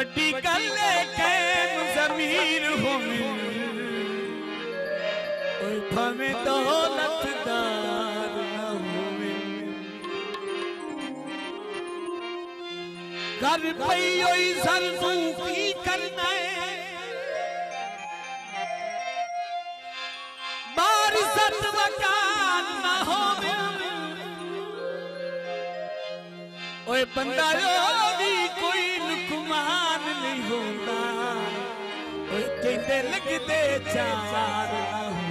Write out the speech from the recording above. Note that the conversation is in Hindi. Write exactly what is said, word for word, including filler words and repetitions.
वड्डी गल कैन ज़मीर होवे ओए भावें दौलतदार ना होवे घर पई ओई सर तू की करना है बारिशत मकान ना होवे ओए बंदा भी कोई लुकमान नहीं होता ओए कहते लगते चार ना